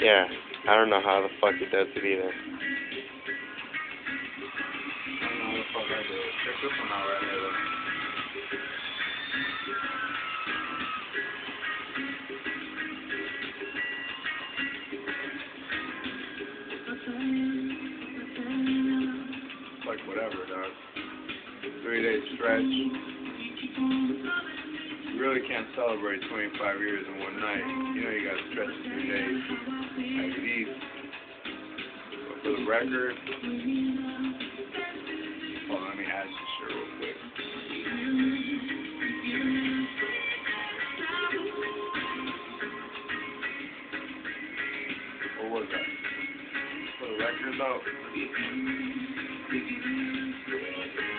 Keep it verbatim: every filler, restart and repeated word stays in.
Yeah, I don't know how the fuck he does it either. I don't know how the fuck I do it. Check this one out right here, though. It's like whatever, dog. Three day stretch. You really can't celebrate twenty-five years in one night. You know you gotta stretch three days at least. But for the record, hold on, let me add some shit real quick. What was that? For the record though.